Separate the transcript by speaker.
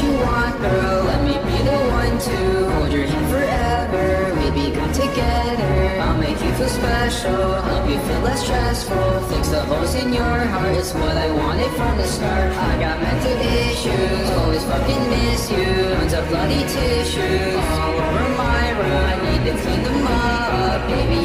Speaker 1: you want, girl. Let me be the one to hold your hand forever. We be good together. I'll make you feel special, help you feel less stressful. Fix the holes in your heart, it's what I wanted from the start. I got mental issues, always fucking miss you. Tons of bloody tissues all over my room. I need to clean them up, baby.